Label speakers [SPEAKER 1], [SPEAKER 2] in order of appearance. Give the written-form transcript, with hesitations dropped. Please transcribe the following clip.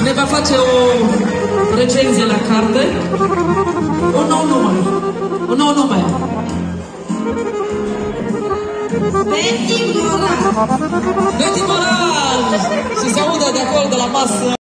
[SPEAKER 1] ne va face o recenzie la carte. Un nou nume. Un nou nume.
[SPEAKER 2] Betty Moral!
[SPEAKER 1] Betty Moral! Și se audă de acolo, de la masă.